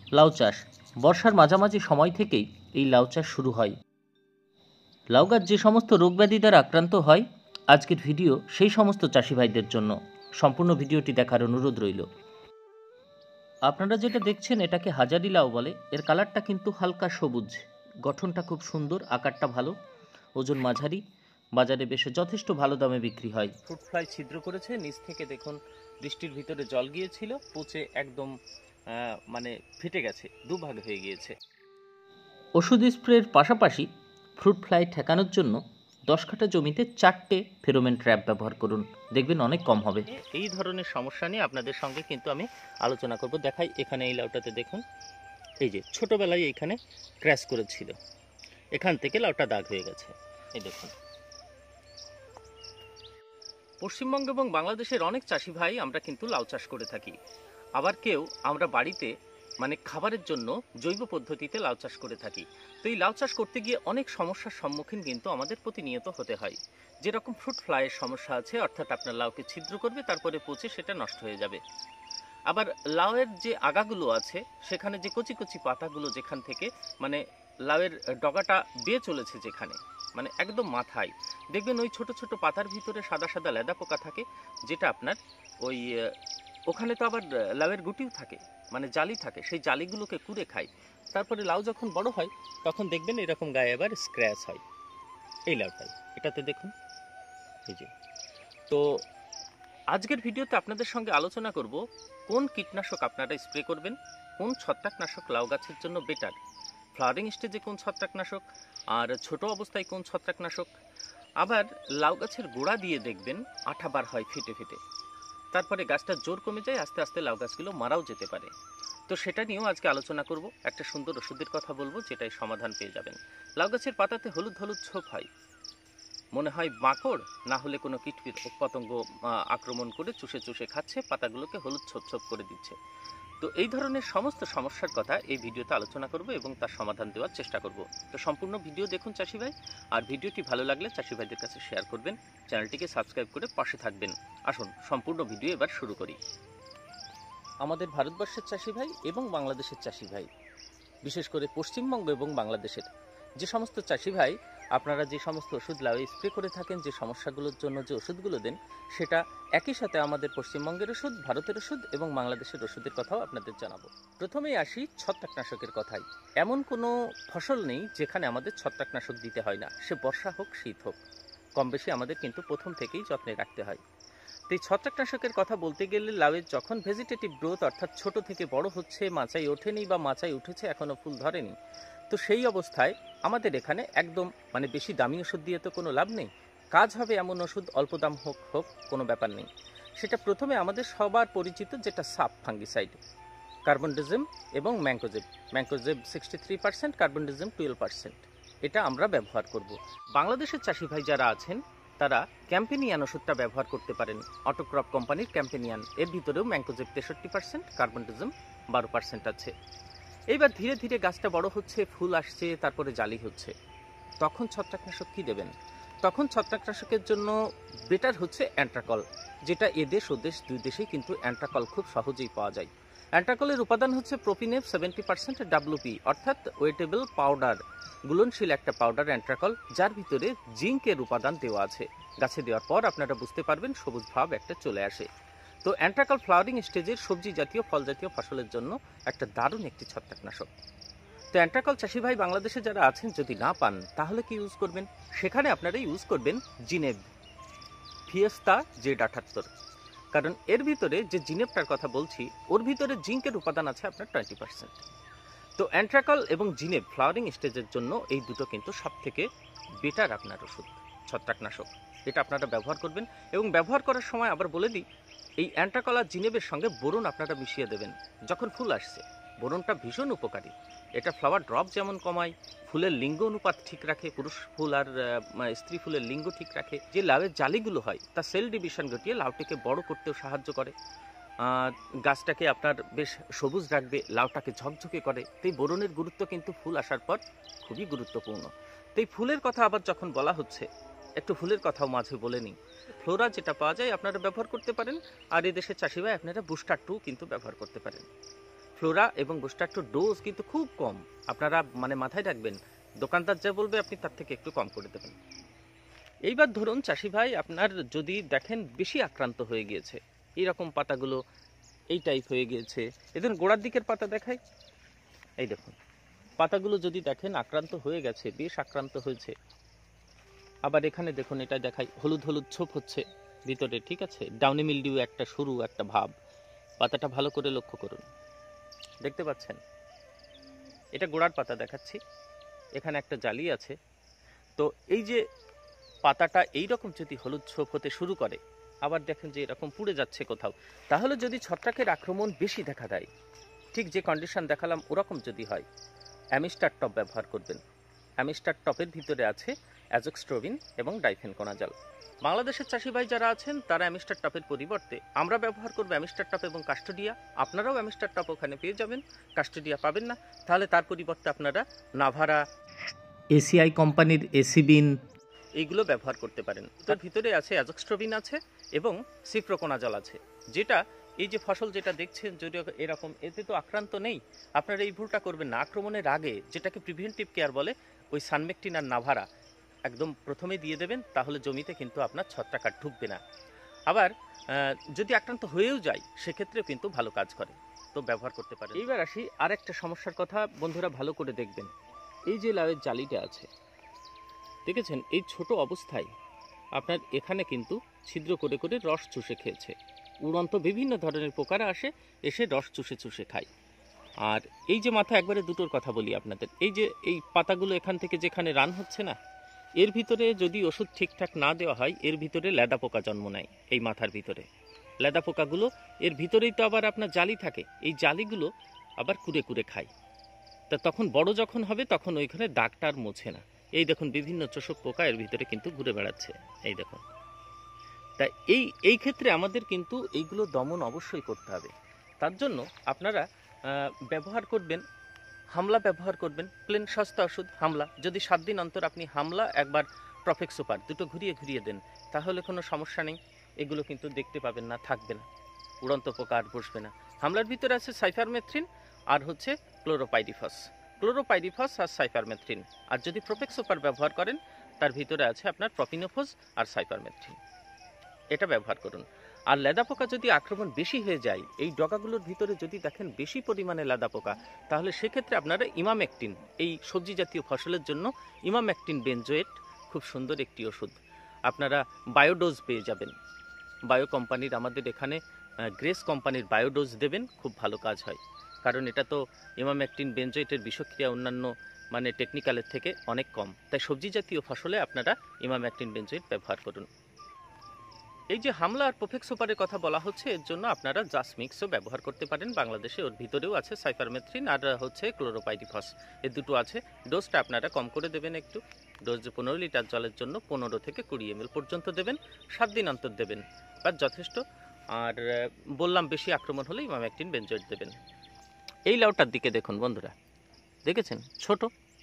লাউ চাষ বর্ষার মাঝামাঝি সময় থেকেই এই লাউ চাষ শুরু হয়। লাউ গাছ যে সমস্ত রোগব্যাধি দ্বারা আক্রান্ত হয়, আজকের ভিডিও সেই সমস্ত চাষি ভাইদের জন্য। সম্পূর্ণ ভিডিওটি দেখার অনুরোধ রইল। আপনারা যেটা দেখছেন এটাকে হাজারি লাউ বলে। এর কালারটা কিন্তু হালকা সবুজ, গঠনটা খুব সুন্দর, আকারটা ভালো, ওজন মাঝারি, বাজারে বেশ যথেষ্ট ভালো দামে বিক্রি হয়। ফ্রুট ফ্লাই ছিদ্র করেছে, নিচ থেকে দেখুন বৃষ্টির ভিতরে জল গিয়েছিল, পচে একদম ফেটে গেছে, দুভাগ হয়ে গিয়েছে। ওষুধ স্প্রের পাশাপাশি ফ্রুট ফ্লাই ঠেকানোর জন্য 10 কাঠা জমিতে 4টে ফেরোমেন ট্র্যাপ ব্যবহার করুন, দেখবেন অনেক কম হবে। এই ধরনের সমস্যা নিয়ে আপনাদের সঙ্গে কিন্তু আমি আলোচনা করব। দেখাই, এখানে এই লাউটাতে দেখুন, এই যে ছোটোবেলায় এইখানে ক্র্যাশ করেছিল, এখান থেকে লাউটা দাগ হয়ে গেছে, এই দেখুন। পশ্চিমবঙ্গ এবং বাংলাদেশের অনেক চাষি ভাই আমরা কিন্তু লাউ চাষ করে থাকি। আবার কেউ আমরা বাড়িতে খাবারের জন্য জৈব পদ্ধতিতে লাউ চাষ করে থাকি। তো এই লাউ চাষ করতে গিয়ে অনেক সমস্যার সম্মুখীন কিন্তু আমাদের প্রতিনিয়ত হতে হয়। যেরকম ফ্রুট ফ্লাইয়ের সমস্যা আছে, অর্থাৎ আপনার লাউকে ছিদ্র করবে, তারপরে পচে সেটা নষ্ট হয়ে যাবে। আবার লাউয়ের যে আগাগুলো আছে, সেখানে যে কচি কচি পাতাগুলো যেখান থেকে লাউয়ের ডগাটা বেয়ে চলেছে, যেখানে একদম মাথায় দেখবেন ওই ছোট ছোট পাতার ভিতরে সাদা সাদা লেদা পোকা থাকে, যেটা আপনার ওই ওখানে তো আবার লাউয়ের গুটিও থাকে, জালি থাকে, সেই জালিগুলোকে কুড়ে খায়। তারপরে লাউ যখন বড় হয় তখন দেখবেন এরকম গায়ে আবার স্ক্র্যাচ হয়। এই লাউটাই, এটাতে দেখুন, এই যে। তো আজকের ভিডিওতে আপনাদের সঙ্গে আলোচনা করব কোন কীটনাশক আপনারা স্প্রে করবেন, কোন ছত্রাকনাশক লাউ গাছের জন্য বেটার, ফ্লাওয়ারিং স্টেজে কোন ছত্রাকনাশক, আর ছোট অবস্থায় কোন ছত্রাকনাশক। আবার লাউ গাছের গোড়া দিয়ে দেখবেন আঠা বার হয় ফেটে ফেটে, তারপরে গাছটার জোর কমে যায়, আস্তে আস্তে লাউ গাছগুলো মারাও যেতে পারে। তো সেটা নিয়েও আজকে আলোচনা করব। একটা সুন্দর ওষুধের কথা বলবো, যেটাই সমাধান পেয়ে যাবেন। লাউ গাছের পাতাতে হলুদ হলুদ ছোপ হয়, মনে হয় মাকড় না হলে কোনো কীট পতঙ্গ আক্রমণ করে চুষে চুষে খাচ্ছে, পাতাগুলোকে হলুদ ছোপ ছোপ করে দিচ্ছে। তো এই ধরনের সমস্ত সমস্যার কথা এই ভিডিওতে আলোচনা করব এবং তার সমাধান দেওয়ার চেষ্টা করব। তো সম্পূর্ণ ভিডিও দেখুন চাষি ভাই, আর ভিডিওটি ভালো লাগলে চাষি ভাইদের কাছে শেয়ার করবেন, চ্যানেলটিকে সাবস্ক্রাইব করে পাশে থাকবেন। আসুন সম্পূর্ণ ভিডিও এবার শুরু করি। আমাদের ভারতবর্ষের চাষি ভাই এবং বাংলাদেশের চাষি ভাই, বিশেষ করে পশ্চিমবঙ্গ এবং বাংলাদেশের যে সমস্ত চাষি ভাই আপনারা যে সমস্ত ওষুধ লাউয়ে স্প্রে করে থাকেন, যে সমস্যাগুলোর জন্য যে ওষুধগুলো দেন, সেটা একই সাথে আমাদের পশ্চিমবঙ্গের ওষুধ, ভারতের ওষুধ এবং বাংলাদেশের ওষুধের কথাও আপনাদের জানাবো। প্রথমেই আসি ছত্রাকনাশকের কথায়। এমন কোনো ফসল নেই যেখানে আমাদের ছত্রাকনাশক দিতে হয় না, সে বর্ষা হোক শীত হোক, কম বেশি আমাদের কিন্তু প্রথম থেকেই যত্নে রাখতে হয়। তো এই ছত্রাকনাশকের কথা বলতে গেলে লাউয়ের যখন ভেজিটেটিভ গ্রোথ, অর্থাৎ ছোট থেকে বড় হচ্ছে, মাচায় ওঠেনি বা মাচায় উঠেছে এখনও ফুল ধরেনি, তো সেই অবস্থায় আমাদের এখানে একদম বেশি দামি ওষুধ দিয়ে তো কোনো লাভ নেই। কাজ হবে এমন ওষুধ, অল্প দাম হোক হোক কোনো ব্যাপার নেই। সেটা প্রথমে আমাদের সবার পরিচিত যেটা সাব ফাঙ্গিসাইড, কার্বনডিজম এবং ম্যাঙ্কোজেব 63%, কার্বনডিজম 12%, এটা আমরা ব্যবহার করব। বাংলাদেশের চাষি ভাই যারা আছেন তারা ক্যাম্পেনিয়ান ওষুধটা ব্যবহার করতে পারেন, অটোক্রপ কোম্পানির ক্যাম্পেনিয়ান। এর ভিতরেও ম্যাঙ্কোজেব 63%, কার্বনডিজম 12% আছে। এইবার ধীরে ধীরে গাছটা বড় হচ্ছে, ফুল আসছে, তারপরে জালি হচ্ছে, তখন ছত্রাকনাশক কী দেবেন? তখন ছত্রাকনাশকের জন্য বেটার হচ্ছে অ্যান্ট্রাকল, যেটা এদেশ ও দেশ দুই দেশেই কিন্তু অ্যান্ট্রাকল খুব সহজেই পাওয়া যায়। অ্যান্ট্রাকলের উপাদান হচ্ছে প্রোপিনেপ 70%, ডাব্লুপি অর্থাৎ ওয়েটেবল পাউডার, গুলনশীল একটা পাউডার অ্যান্ট্রাকল, যার ভিতরে জিঙ্কের উপাদান দেওয়া আছে। গাছে দেওয়ার পর আপনারা বুঝতে পারবেন সবুজ ভাব একটা চলে আসে। তো অ্যান্ট্রাকল ফ্লাওয়ারিং স্টেজের সবজি জাতীয় ফল জাতীয় ফসলের জন্য একটা দারুণ একটি ছত্রাকনাশক। তো অ্যান্ট্রাকল চাষি ভাই বাংলাদেশে যারা আছেন যদি না পান তাহলে কি ইউজ করবেন? সেখানে আপনারা ইউজ করবেন জিনেব ফিয়েস্তা Z78, কারণ এর ভিতরে যে জিনেবটার কথা বলছি ওর ভিতরে জিঙ্কের উপাদান আছে আপনার 20%। তো অ্যান্ট্রাকল এবং জিনেব ফ্লাওয়ারিং স্টেজের জন্য এই দুটো কিন্তু সব থেকে বেটার আপনার ওষুধ, ছত্রাকনাশক। এটা আপনারা ব্যবহার করবেন এবং ব্যবহার করার সময় আবার বলে দিই, এই অ্যান্ট্রাকল আর জিনেবের সঙ্গে বোরন আপনারা মিশিয়ে দেবেন যখন ফুল আসছে। বোরনটা ভীষণ উপকারী, এটা ফ্লাওয়ার ড্রপ যেমন কমায়, ফুলের লিঙ্গ অনুপাত ঠিক রাখে, পুরুষ ফুল আর স্ত্রী ফুলের লিঙ্গ ঠিক রাখে, যে লাউয়ের জালিগুলো হয় তা সেল ডিভিশন ঘটিয়ে লাউটিকে বড় করতেও সাহায্য করে, গাছটাকে আপনার বেশ সবুজ রাখবে, লাউটাকে ঝকঝকে করে। তো এই বোরনের গুরুত্ব কিন্তু ফুল আসার পর খুবই গুরুত্বপূর্ণ। তো এই ফুলের কথা আবার যখন বলা হচ্ছে, একটু ফুলের কথাও মাঝে বলে নিই। ফ্লোরা যেটা পাওয়া যায় আপনারা ব্যবহার করতে পারেন, আর এদেশের চাষি ভাই আপনারা বুস্টার 2 কিন্তু ব্যবহার করতে পারেন। ফ্লোরা এবং বুস্টারটোর ডোজ কিন্তু খুব কম। আপনারা মানে মাথায় রাখবেন, দোকানদার যা বলবে আপনি তার থেকে একটু কম করে দেবেন। এইবার ধরুন চাষি ভাই, আপনার যদি দেখেন বেশি আক্রান্ত হয়ে গিয়েছে, এইরকম পাতাগুলো এই টাইপ হয়ে গিয়েছে, এদের গোড়ার দিকের পাতা দেখাই, এই দেখুন পাতাগুলো যদি দেখেন আক্রান্ত হয়ে গেছে, বেশ আক্রান্ত হয়েছে। আবার এখানে দেখুন, এটা দেখাই, হলুদ হলুদ ছোপ হচ্ছে ভিতরে, ঠিক আছে, ডাউনি মিলডিউ একটা সরু একটা ভাব। পাতাটা ভালো করে লক্ষ্য করুন, দেখতে পাচ্ছেন? এটা গোড়ার পাতা দেখাচ্ছি, এখানে একটা জালি আছে। তো এই যে পাতাটা এইরকম যদি হলুদ ছোপ হতে শুরু করে, আবার দেখেন যে এরকম পুড়ে যাচ্ছে কোথাও, তাহলে যদি ছত্রাকের আক্রমণ বেশি দেখা দেয়, ঠিক যে কন্ডিশন দেখালাম ওরকম যদি হয়, অ্যামিস্টার টপ ব্যবহার করবেন। অ্যামিস্টার টপের ভিতরে আছে অ্যাজোক্সট্রোবিন এবং ডাইফেনকোনাজল। বাংলাদেশের চাষি ভাই যারা আছেন তারা অ্যামিস্টার টপের পরিবর্তে আমরা ব্যবহার করব অ্যামিস্টার টপ এবং কাস্টোডিয়া। আপনারাও অ্যামিস্টার টপ ওখানে পেয়ে যাবেন, কাস্টোডিয়া পাবেন না, তাহলে তার পরিবর্তে আপনারা নাভারা, এসিআই কোম্পানির এসিবিন এইগুলো ব্যবহার করতে পারেন। তার ভিতরে আছে অ্যাজোক্সট্রোবিন আছে এবং সিপ্রোকোনাজল আছে, যেটা এই যে ফসল যেটা দেখছেন যদিও এরকম, এতে তো আক্রান্ত নেই। আপনারা এই ভুলটা করবেন না, আক্রমণের আগে যেটাকে প্রিভেন্টিভ কেয়ার বলে, ওই সানমেকটিন আর নাভারা একদম প্রথমে দিয়ে দেবেন, তাহলে জমিতে কিন্তু আপনার ছত্রাক আর ঢুকবে না। আবার যদি আক্রান্ত হয়েও যায় সেক্ষেত্রেও কিন্তু ভালো কাজ করে, তো ব্যবহার করতে পারেন। এইবার আসি আর একটা সমস্যার কথা, বন্ধুরা ভালো করে দেখবেন। এই যে লাউয়ের জালিটা আছে দেখেছেন, এই ছোট অবস্থায় আপনার এখানে কিন্তু ছিদ্র করে করে রস চুষে খেয়েছে। উড়ন্ত বিভিন্ন ধরনের পোকারা এসে রস চুষে চুষে খায়। আর এই যে মাথা, একবারে দুটোর কথা বলি আপনাদের, এই যে এই পাতাগুলো এখান থেকে যেখানে রান হচ্ছে না, এর ভিতরে যদি ওষুধ ঠিকঠাক না দেওয়া হয়, এর ভিতরে লেদা পোকা জন্ম নেয়। এই মাথার ভিতরে লেদা পোকাগুলো, এর ভিতরেই তো আবার আপনার জালি থাকে, এই জালিগুলো আবার কুড়ে কুড়ে খায়। তা তখন বড় যখন হবে তখন ওইখানে দাগটা আর মোছে না। এই দেখুন বিভিন্ন চোষক পোকা এর ভিতরে কিন্তু ঘুরে বেড়াচ্ছে, এই দেখুন। তা এই ক্ষেত্রে আমাদের কিন্তু এইগুলো দমন অবশ্যই করতে হবে। তার জন্য আপনারা ব্যবহার করবেন হামলা, ব্যবহার করবেন প্লেন সস্তা ওষুধ হামলা। যদি 7 দিন অন্তর আপনি হামলা একবার প্রফেক্ট সুপার দুটো ঘুরিয়ে ঘুরিয়ে দেন, তাহলে কোনো সমস্যা নেই, এগুলো কিন্তু দেখতে পাবেন না, থাকবে না, উড়ন্ত পোকা আর বসবে না। হামলার ভিতরে আছে সাইফারমেথ্রিন আর হচ্ছে ক্লোরোপাইরিফস আর সাইফারমেথ্রিন। আর যদি প্রফেক্ট সুপার ব্যবহার করেন, তার ভিতরে আছে আপনার প্রপিনোফোস আর সাইফারমেথ্রিন, এটা ব্যবহার করুন। আর লেদা পোকা যদি আক্রমণ বেশি হয়ে যায়, এই ডগাগুলোর ভিতরে যদি দেখেন বেশি পরিমাণে লেদা পোকা, তাহলে সেক্ষেত্রে আপনারা ইমামেকটিন, এই সবজি জাতীয় ফসলের জন্য ইমামেকটিন বেনজোয়েট খুব সুন্দর একটি ওষুধ, আপনারা বায়োডোজ পেয়ে যাবেন। বায়ো কোম্পানির, আমাদের এখানে গ্রেস কোম্পানির বায়োডোজ দেবেন, খুব ভালো কাজ হয়। কারণ এটা তো ইমামেকটিন বেনজোয়েটের বিষক্রিয়া অন্যান্য মানে টেকনিক্যালের থেকে অনেক কম, তাই সবজি জাতীয় ফসলে আপনারা ইমামেকটিন বেনজোয়েট ব্যবহার করুন। এই যে হামলা আর প্রফেক্ট সুপারের কথা বলা হচ্ছে, এর জন্য আপনারা জাস্ট মিক্সও ব্যবহার করতে পারেন। বাংলাদেশে ওর ভিতরেও আছে সাইফারমেথ্রিন আর হচ্ছে ক্লোরোপাইরিফস, এই দুটো আছে। ডোজটা আপনারা কম করে দেবেন একটু, ডোজ 15 লিটার জলের জন্য 15 থেকে 20 ml পর্যন্ত দেবেন, 7 দিন অন্তর দেবেন, বা যথেষ্ট। আর বললাম বেশি আক্রমণ হলে ইমামেকটিন বেনজোয়েট দেবেন। এই লাউটার দিকে দেখুন বন্ধুরা, দেখেছেন ছোট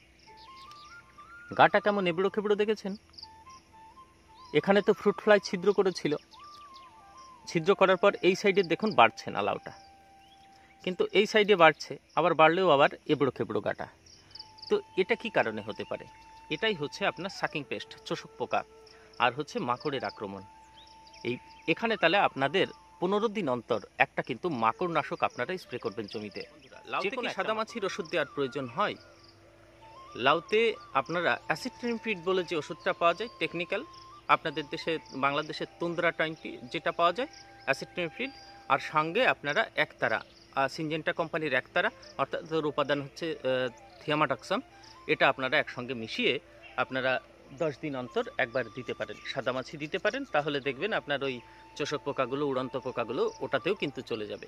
গাটা কেমন এবড়ো খেবড়ো, দেখেছেন? এখানে তো ফ্রুট ফ্লাই ছিদ্র করেছিল, ছিদ্র করার পর এই সাইডে দেখুন বাড়ছে না লাউটা, কিন্তু এই সাইডে বাড়ছে, আবার বাড়লেও আবার এবড়ো খেবড়ো গাটা। তো এটা কি কারণে হতে পারে? এটাই হচ্ছে আপনার সাকিং পেস্ট, চোষক পোকা আর হচ্ছে মাকড়ের আক্রমণ। এখানে তাহলে আপনাদের 15 দিন অন্তর একটা কিন্তু মাকড় নাশক আপনারা স্প্রে করবেন জমিতে। লাউতে কি সাদামাছির ওষুধ দেওয়ার প্রয়োজন হয়? লাউতে আপনারা অ্যাসিট্রিনফিড বলে যে ওষুধটা পাওয়া যায় টেকনিক্যাল, আপনাদের দেশে বাংলাদেশে তুন্দ্রা 20 যেটা পাওয়া যায় অ্যাসিট্রিনফিড, আর সঙ্গে আপনারা একতারা সিনজেন্টা কোম্পানির একতারা, অর্থাৎ উপাদান হচ্ছে থিয়ামাটাক্সাম, এটা আপনারা একসঙ্গে মিশিয়ে আপনারা 10 দিন অন্তর একবার দিতে পারেন, সাদামাছি দিতে পারেন, তাহলে দেখবেন আপনার ওই চোষক পোকাগুলো, উড়ন্ত পোকাগুলো ওটাতেও কিন্তু চলে যাবে।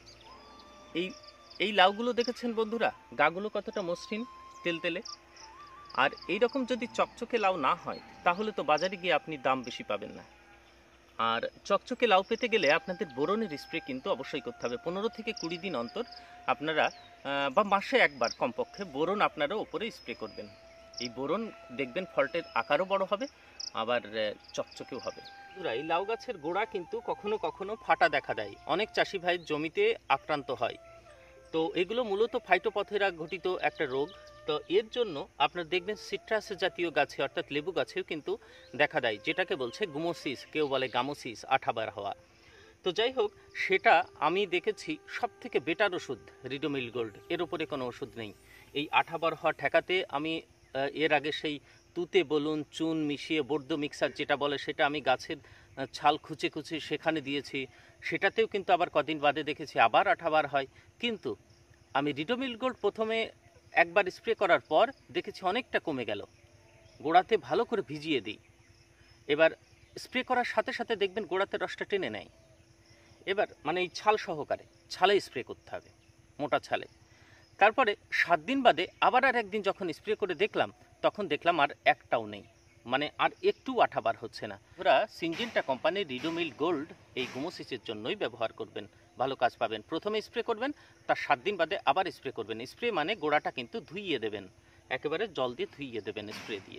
এই লাউগুলো দেখেছেন বন্ধুরা, গাগুলো কতটা মসৃণ তেলতেলে। আর এইরকম যদি চকচকে লাউ না হয়, তাহলে তো বাজারে গিয়ে আপনি দাম বেশি পাবেন না। আর চকচকে লাউ পেতে গেলে আপনাদের বোরনের স্প্রে কিন্তু অবশ্যই করতে হবে। 15 থেকে 20 দিন অন্তর আপনারা, বা মাসে একবার কমপক্ষে বোরন আপনারা ওপরে স্প্রে করবেন। এই বোরন দেখবেন ফলটের আকারও বড় হবে, আবার চকচকেও হবে। এই লাউ গাছের গোড়া কিন্তু কখনো কখনো ফাটা দেখা দেয়, অনেক চাষি ভাইয়ের জমিতে আক্রান্ত হয়। তো এগুলো মূলত ফাইটোপথেরা ঘটিত একটা রোগ। তো এর জন্য আপনার দেখবেন সিট্রাস জাতীয় গাছে অর্থাৎ লেবু গাছেও কিন্তু দেখা দেয়, যেটাকে বলছে গুমোসিস, কেউ বলে গামোসিস, আঠাবার হওয়া। তো যাই হোক, সেটা আমি দেখেছি সব থেকে বেটার ওষুধ রিডোমিল গোল্ড, এর উপরে কোনো ওষুধ নেই। এই আঠাবার হওয়া ঠেকাতে আমি এর আগে সেই তুতে বলুন, চুন মিশিয়ে বর্দ মিক্সার যেটা বলে, সেটা আমি গাছের ছাল খুঁচে খুঁচে সেখানে দিয়েছি, সেটাতেও কিন্তু আবার কদিন বাদে দেখেছি আবার আঠাবার হয়। কিন্তু আমি রিডোমিল গোল্ড প্রথমে একবার স্প্রে করার পর দেখেছি অনেকটা কমে গেল। গোড়াতে ভালো করে ভিজিয়ে দিই, এবার স্প্রে করার সাথে সাথে দেখবেন গোড়াতে রসটা টেনে নেয়। এবার মানে এই ছাল সহকারে, ছালে স্প্রে করতে হবে, মোটা ছালে। তারপরে 7 দিন বাদে আবার আর একদিন যখন স্প্রে করে দেখলাম, তখন দেখলাম আর একটাও নেই, মানে আর একটু আঠাবার হচ্ছে না। ওরা সিনজেন্টা কোম্পানির রিডোমিল গোল্ড এই গুমোসিসের জন্যই ব্যবহার করবেন, ভালো কাজ পাবেন। প্রথমে স্প্রে করবেন, তার 7 দিন বাদে আবার স্প্রে করবেন। স্প্রে মানে গোড়াটা কিন্তু ধুইয়ে দেবেন, একেবারে জল দিয়ে ধুইয়ে দেবেন স্প্রে দিয়ে।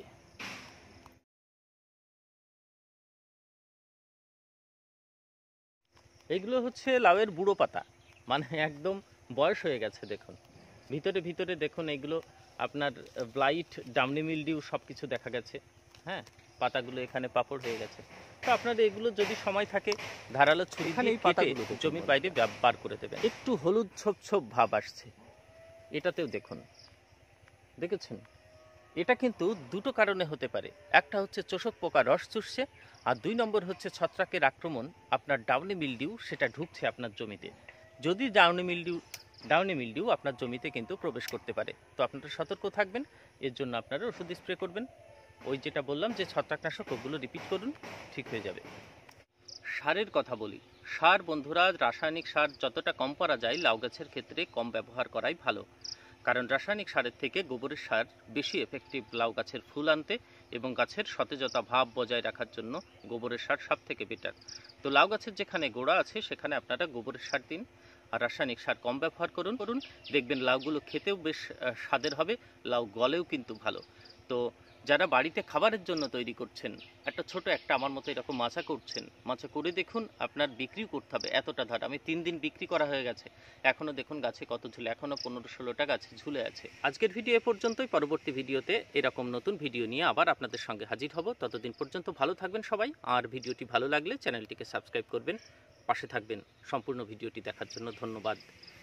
এগুলো হচ্ছে লাউয়ের বুড়ো পাতা, মানে একদম বয়স হয়ে গেছে। দেখুন ভিতরে ভিতরে দেখুন, এগুলো আপনার ব্লাইট, ডামনি মিলডিউ সব কিছু দেখা গেছে। হ্যাঁ, পাতাগুলো এখানে পাপড় হয়ে গেছে। তো আপনাদের এগুলো যদি সময় থাকে ধারালো ছুরি দিয়ে কেটে জমির বাইরে বার করে দেবেন। একটু হলুদ ছোপ ছোপ ভাব আসছে, এটাতেও দেখুন, দেখেছেন? এটা কিন্তু দুটো কারণে হতে পারে। একটা হচ্ছে চোষক পোকা রস চুষছে, আর 2 নম্বর হচ্ছে ছত্রাকের আক্রমণ, আপনার ডাউনি মিলডিউ সেটা ঢুকছে আপনার জমিতে। যদি ডাউনি মিলডিউ আপনার জমিতে কিন্তু প্রবেশ করতে পারে। তো আপনারা সতর্ক থাকবেন, এর জন্য আপনারা ওষুধ স্প্রে করবেন। ওই যেটা বললাম যে ছত্রাকনাশক, ওগুলো রিপিট করুন, ঠিক হয়ে যাবে। সারের কথা বলি। সার বন্ধুরা, রাসায়নিক সার যতটা কম করা যায় লাউ গাছের ক্ষেত্রে কম ব্যবহার করাই ভালো, কারণ রাসায়নিক সারের থেকে গোবরের সার বেশি এফেক্টিভ লাউ গাছের ফুল আনতে এবং গাছের সতেজতা ভাব বজায় রাখার জন্য গোবরের সার সব থেকে বেটার। তো লাউ গাছের যেখানে গোড়া আছে সেখানে আপনারা গোবরের সার দিন, আর রাসায়নিক সার কম ব্যবহার করুন। দেখবেন লাউগুলো খেতেও বেশ স্বাদের হবে, লাউ গলেও কিন্তু ভালো। তো যারা বাড়িতে খাবারের জন্য তৈরি করছেন, ছোট একটা আমার মতো এরকম মাচা করছেন, মাচা করে দেখুন, আপনার বিক্রিও করতে হবে। এতটা ধার আমি 3 দিন বিক্রি করা হয়ে গেছে, এখনও দেখুন গাছে কত ঝুলে, এখনও 15-16টা গাছে ঝুলে আছে। আজকের ভিডিও এ পর্যন্তই। পরবর্তী ভিডিওতে এরকম নতুন ভিডিও নিয়ে আবার আপনাদের সঙ্গে হাজির হব। ততদিন পর্যন্ত ভালো থাকবেন সবাই, আর ভিডিওটি ভালো লাগলে চ্যানেলটিকে সাবস্ক্রাইব করবেন, পাশে থাকবেন। সম্পূর্ণ ভিডিওটি দেখার জন্য ধন্যবাদ।